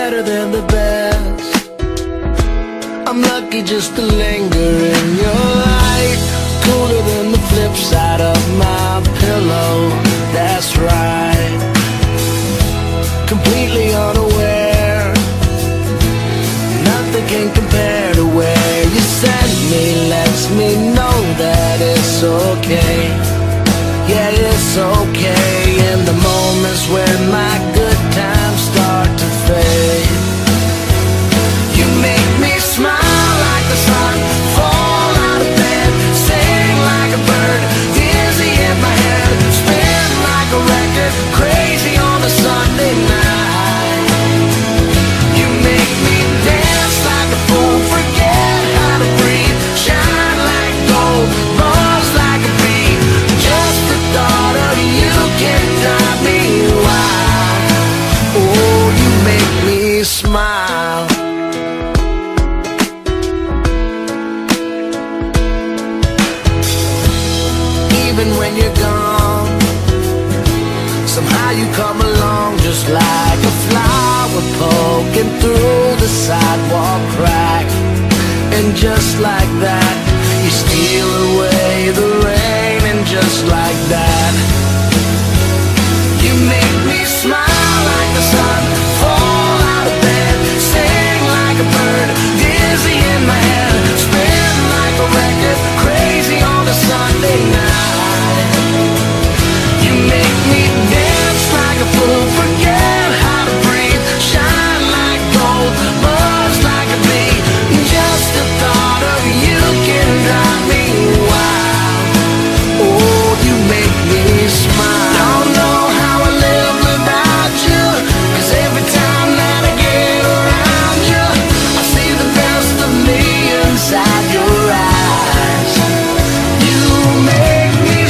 better than the best. I'm lucky just to linger in your light. Cooler than the flip side of my pillow, that's right. Completely unaware, nothing can compare to where you send me. Lets me know that it's okay. Yeah, it's okay. In the moments when my good times start to fade, you make me smile like the sun, fall out of bed, sing like a bird, dizzy in my head, spin like a record, crazy on a Sunday night. You make me dance like a fool, forget how to breathe, shine like gold, buzz like a bee. Just the thought of you can drive me wild. Oh, you make me smile. Even when you're gone, somehow you come along just like a flower poking through the sidewalk crack. And just like that, you steal away the rain. And just like that, you make me smile like the sun, fall out of bed, sing like a bird, dizzy in my head, spin like a record, crazy on a Sunday night. You make me dance like a fool, forget how to breathe, shine like gold, buzz like a bee. Just the thought of you can drive me wild. Oh, you make me smile. Don't know how I live without you, 'cause every time that I get around you, I see the best of me inside your eyes. You make me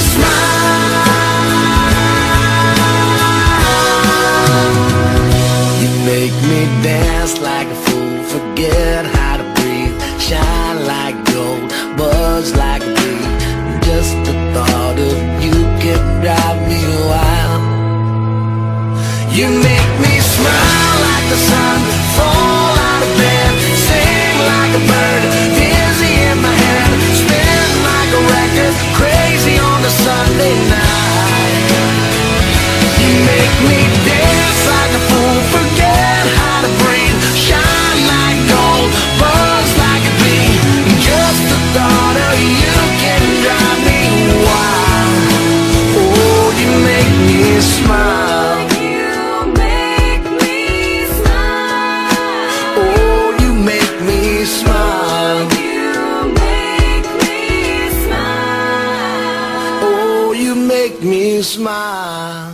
smile. You make me dance like a fool, forget how to breathe, shine like gold, buzz like a bee. Just the thought of you can drive me wild. You make me smile like the sun, fall out of bed, sing like a bird, dizzy in my head, spin like a record, crazy on a Sunday night. You make me dance like a fool, forget how to breathe, shine like gold, buzz like a bee. Just the thought of you can drive me wild. Oh, you make me smile. You make me smile. Oh, you make me smile. You make me smile. Oh, you make me smile.